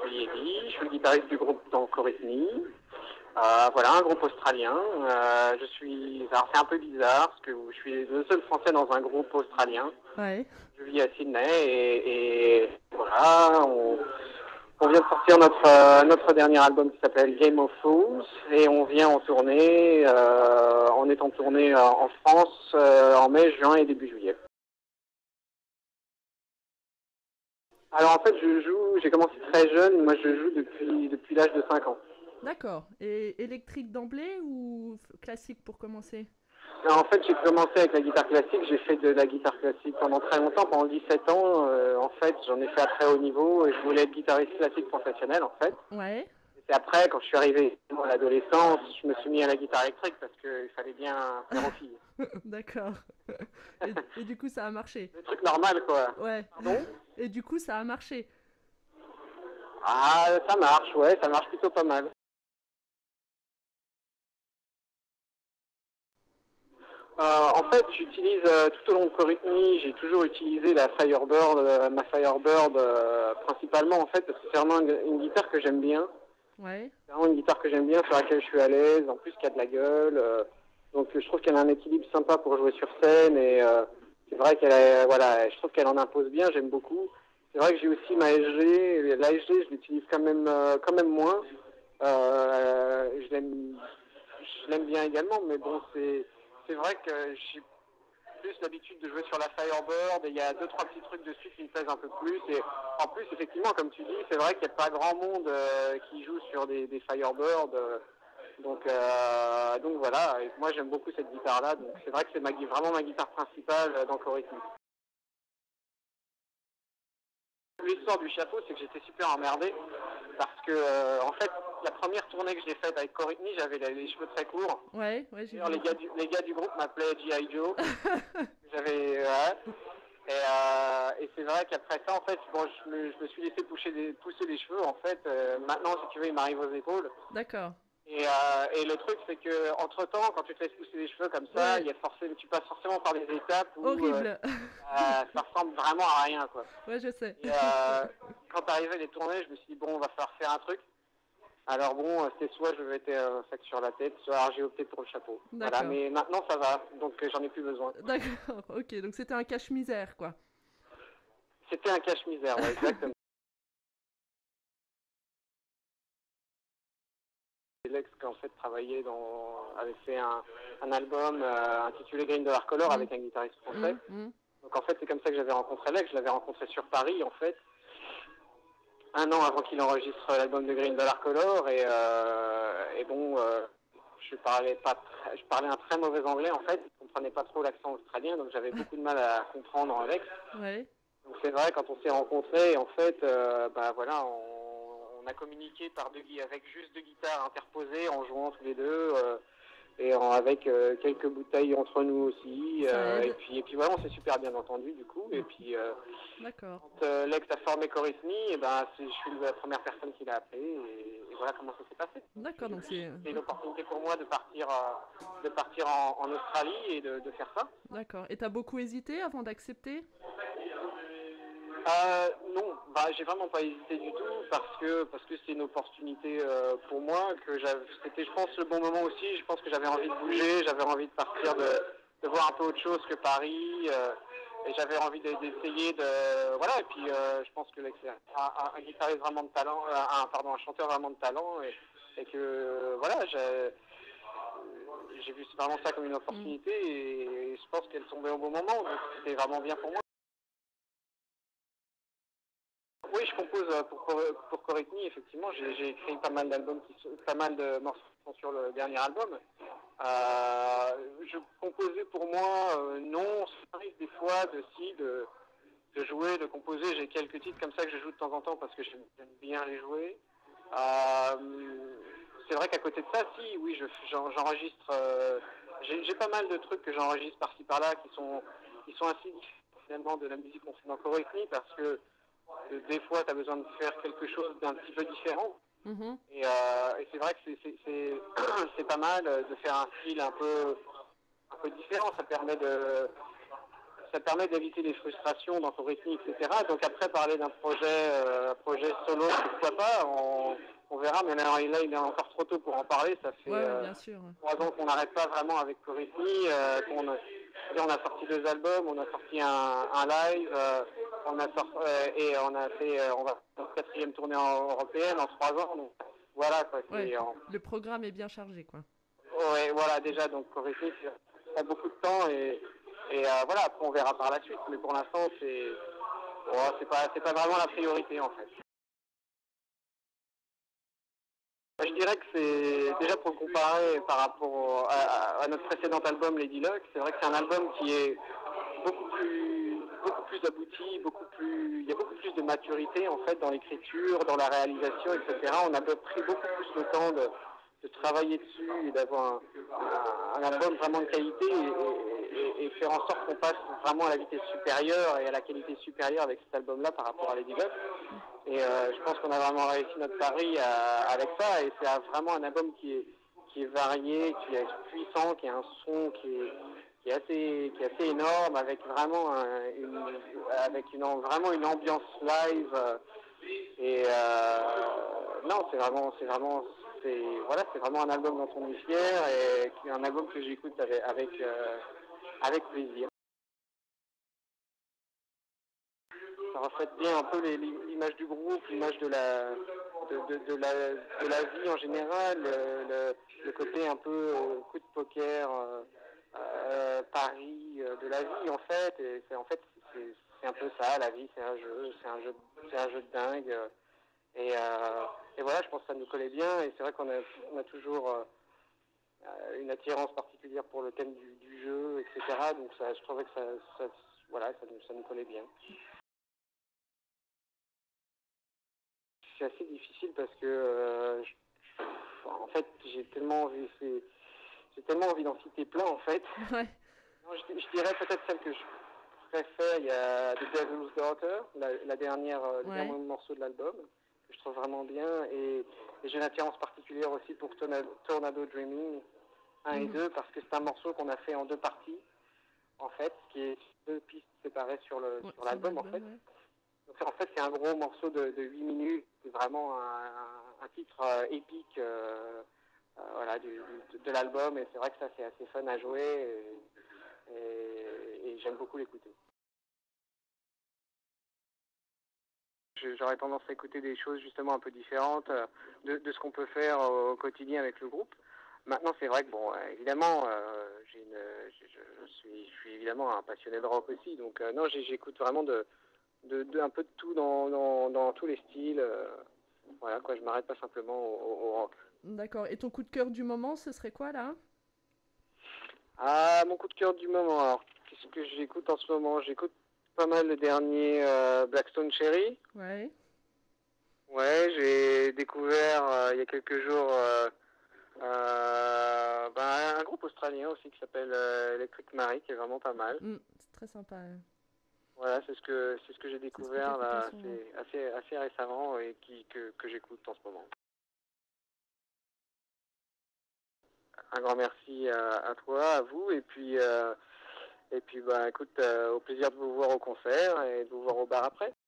suis Eddie, je suis le guitariste du groupe dans Chorhythmie. Voilà, un groupe australien. Alors c'est un peu bizarre parce que je suis le seul français dans un groupe australien. Ouais. Je vis à Sydney et voilà, on vient de sortir notre dernier album qui s'appelle Game of Fools et on vient en tournée, on est en tournée en France en mai, juin et début juillet. Alors en fait, j'ai commencé très jeune, moi je joue depuis l'âge de 5 ans. D'accord. Et électrique d'emblée ou classique pour commencer? Alors, en fait, j'ai commencé avec la guitare classique, j'ai fait de la guitare classique pendant très longtemps, pendant 17 ans. En fait, j'en ai fait à très haut niveau et je voulais être guitariste classique professionnel en fait. Ouais. Et c'est après, quand je suis arrivé à l'adolescence, je me suis mis à la guitare électrique parce qu'il fallait bien plaire aux filles. D'accord. Et du coup, ça a marché. Le truc normal quoi. Ouais. Pardon? Et du coup, ça a marché. Ah, ça marche, ouais, ça marche plutôt pas mal. En fait, j'utilise tout au long de Chorhythmie, j'ai toujours utilisé la Firebird, ma Firebird principalement en fait, parce que c'est vraiment une guitare que j'aime bien. Ouais. C'est vraiment une guitare que j'aime bien, sur laquelle je suis à l'aise, en plus qui a de la gueule. Donc je trouve qu'elle a un équilibre sympa pour jouer sur scène et c'est vrai voilà, je trouve qu'elle en impose bien, j'aime beaucoup. C'est vrai que j'ai aussi ma SG, la SG je l'utilise quand même moins. Je l'aime bien également, mais bon c'est vrai que j'ai plus l'habitude de jouer sur la Firebird et il y a deux trois petits trucs dessus qui me plaisent un peu plus et en plus effectivement comme tu dis c'est vrai qu'il n'y a pas grand monde qui joue sur des Firebird donc voilà et moi j'aime beaucoup cette guitare là donc c'est vrai que c'est vraiment ma guitare principale dans Chorhythmie. L'histoire du chapeau c'est que j'étais super emmerdé parce que en fait la première tournée que j'ai faite avec Chorhythmie j'avais les cheveux très courts. Ouais, ouais, j'ai D'ailleurs vu les photos. les gars du groupe m'appelaient G.I. Joe. J'avais et c'est vrai qu'après ça, en fait, bon, je me suis laissé pousser les cheveux. En fait, maintenant, si tu veux, ils m'arrivent aux épaules. D'accord. Et le truc, c'est que entre temps, quand tu te laisses pousser les cheveux comme ça, Ouais, tu passes forcément par des étapes où horrible. ça ressemble vraiment à rien, quoi. Ouais, je sais. Et quand arrivaient les tournées, je me suis dit bon, on va falloir faire un truc. Alors bon, c'était soit je mettais un sac sur la tête, soit alors j'ai opté pour le chapeau. Voilà, D'accord. mais maintenant ça va, donc j'en ai plus besoin. D'accord. Ok, donc c'était un cache-misère, quoi. C'était un cache-misère, ouais, exactement. Lex qui en fait avait fait un album intitulé Green Dollar Color Mm, avec un guitariste français. mm, mm. Donc en fait c'est comme ça que j'avais rencontré Lex, je l'avais rencontré sur Paris en fait, un an avant qu'il enregistre l'album de Green Dollar Color et bon je parlais un très mauvais anglais en fait, je comprenais pas trop l'accent australien donc j'avais beaucoup de mal à comprendre Lex. Ouais. Donc c'est vrai quand on s'est rencontrés en fait bah voilà on a communiqué avec juste deux guitares interposées en jouant tous les deux avec quelques bouteilles entre nous aussi Ça aide. et puis voilà on s'est super bien entendu du coup et puis D'accord. quand Lex a formé Chorhythmie et ben je suis la première personne qui l'a appelé et voilà comment ça s'est passé. D'accord, donc c'est. C'était une Ok. opportunité pour moi de partir en Australie et de faire ça. D'accord. Et t'as beaucoup hésité avant d'accepter? Non, bah, j'ai vraiment pas hésité du tout parce que c'est une opportunité pour moi c'était je pense le bon moment aussi. Je pense que j'avais envie de bouger, j'avais envie de partir de voir un peu autre chose que Paris et j'avais envie d'essayer de voilà et puis je pense que Lex est un guitariste vraiment de talent, un chanteur vraiment de talent et que voilà j'ai vu vraiment ça comme une Mm. opportunité et je pense qu'elle tombait au bon moment donc c'était vraiment bien pour moi. Oui, je compose pour Chorhythmie, effectivement. J'ai écrit pas mal pas mal de morceaux sur le dernier album. Je composais pour moi, non, ça arrive des fois de jouer, de composer. J'ai quelques titres comme ça que je joue de temps en temps parce que j'aime bien les jouer. C'est vrai qu'à côté de ça, si, oui, j'enregistre. J'ai pas mal de trucs que j'enregistre par-ci par-là qui sont assez différents finalement de la musique qu'on fait dans Chorhythmie parce que des fois, tu as besoin de faire quelque chose d'un petit peu différent. Mhm. Et c'est vrai que c'est pas mal de faire un style un peu différent. ça permet d'éviter les frustrations dans ton rythme, etc. Donc après, parler d'un projet solo, pourquoi pas, on verra, mais là, il est encore trop tôt pour en parler. Ça fait Ouais, bien sûr. 3 ans qu'on n'arrête pas vraiment avec Corythmy. On a sorti 2 albums, on a sorti un live, on va faire une 4e tournée européenne en 3 ans. Donc, voilà, quoi. Ouais, le programme est bien chargé, quoi. Ouais, voilà, déjà, donc Corythmy, ça a beaucoup de temps et voilà, après on verra par la suite. Mais pour l'instant, c'est pas vraiment la priorité, en fait. Je dirais que c'est, déjà pour comparer par rapport à notre précédent album Lady Luck, c'est vrai que c'est un album qui est beaucoup plus abouti, il y a beaucoup plus de maturité en fait dans l'écriture, dans la réalisation, etc. On a pris beaucoup plus le temps de travailler dessus et d'avoir un album vraiment de qualité et faire en sorte qu'on passe vraiment à la vitesse supérieure et à la qualité supérieure avec cet album-là par rapport à Lady Luck. Et je pense qu'on a vraiment réussi notre pari avec ça et c'est vraiment un album qui est varié, qui est puissant, qui a un son qui est assez énorme avec vraiment vraiment une ambiance live non c'est vraiment un album dont on est fier et qui est un album que j'écoute avec plaisir. Ça reflète bien un peu l'image du groupe, l'image de la vie en général, le côté un peu coup de poker, pari de la vie en fait. Et c'est un peu ça, la vie, c'est un jeu de dingue. Et voilà, je pense que ça nous collait bien. Et c'est vrai qu'on a toujours une attirance particulière pour le thème du jeu, etc. Donc je trouvais que ça nous collait bien. C'est assez difficile parce que en fait j'ai tellement envie d'en citer plein en fait. Ouais. Non, je dirais peut-être celle que je préfère, il y a The Devil's Daughter, le dernier morceau de l'album, que je trouve vraiment bien, et j'ai une attirance particulière aussi pour Tornado Dreaming 1 et 2 parce que c'est un morceau qu'on a fait en 2 parties en fait, qui est 2 pistes séparées sur l'album en fait. Ouais. Donc, en fait, c'est un gros morceau de 8 minutes. C'est vraiment un titre épique de l'album. Et c'est vrai que ça, c'est assez fun à jouer. Et j'aime beaucoup l'écouter. J'aurais tendance à écouter des choses justement un peu différentes de ce qu'on peut faire au quotidien avec le groupe. Maintenant, c'est vrai que, bon, évidemment, je suis évidemment un passionné de rock aussi. Donc, non, j'écoute vraiment un peu de tout dans tous les styles. Voilà, quoi, je m'arrête pas simplement au rock. D'accord. Et ton coup de cœur du moment, ce serait quoi, là? Ah, mon coup de cœur du moment, alors, qu'est-ce que j'écoute en ce moment? J'écoute pas mal le dernier Blackstone Cherry. Ouais. Ouais, j'ai découvert il y a quelques jours un groupe australien aussi qui s'appelle Electric Mary, qui est vraiment pas mal. C'est très sympa. Voilà, c'est ce que j'ai découvert là, c'est assez récemment et que j'écoute en ce moment. Un grand merci à toi, à vous, et puis écoute, au plaisir de vous voir au concert et de vous voir au bar après.